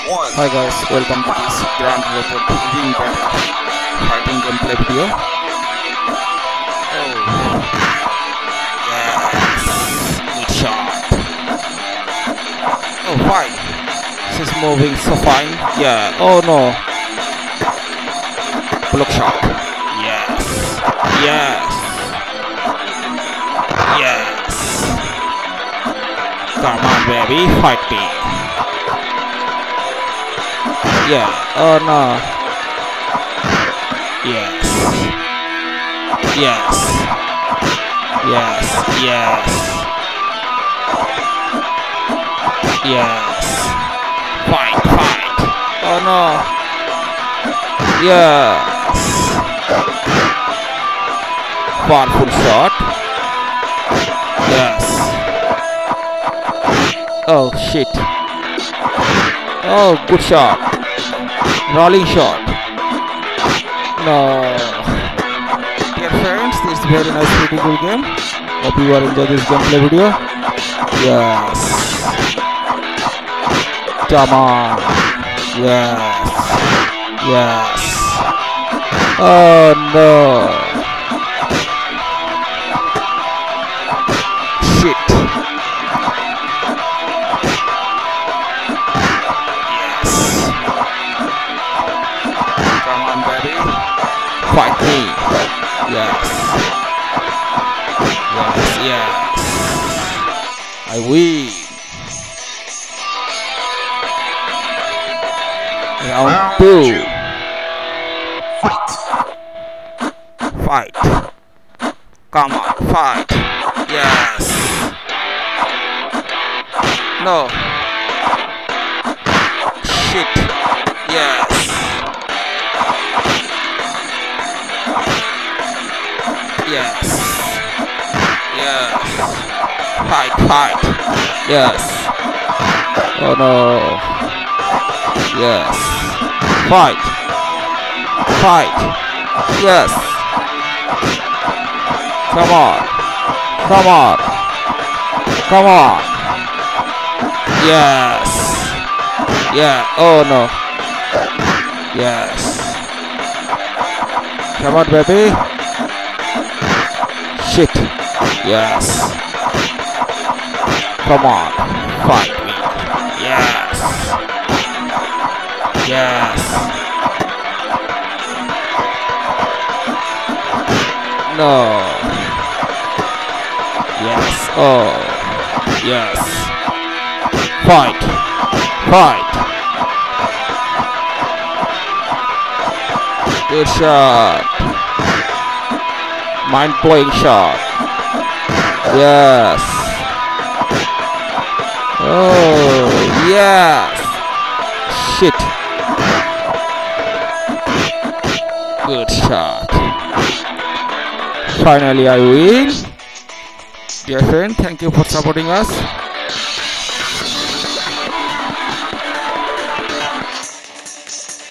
Hi guys, welcome to this Grand Robot Wing Battle fighting gameplay video. Oh, yes, good shot. Oh, fine. She's moving so fine. Yeah. Oh no. Block shot. Yes. Yes. Yes. Come on, baby, fight me. Yeah. Oh no. Yes. Yes. Yes. Yes. Yes. Fight. Fight. Oh no. Yes. Powerful shot. Yes. Oh shit. Oh, good shot. Rolling shot. No. Dear friends, this is a very nice pretty cool game. Hope you are enjoying this gameplay video. Yes. Come on. Yes. Yes. Oh no. Shit. Fight me. Yes. Yes, yes. I win. Round 2. Fight. Come on, fight. Yes. No. Shit. Yes. Yes. Yes. Fight, fight. Yes. Oh no. Yes. Fight. Fight. Yes. Come on. Come on. Come on. Yes. Yeah. Oh no. Yes. Come on, baby. Shit. Yes. Come on. Fight me. Yes. Yes. No. Yes. Oh. Yes. Fight. Fight. Good shot. Mind-blowing shot. Yes. Oh, yes. Shit. Good shot. Finally, I win. Dear friend, thank you for supporting us.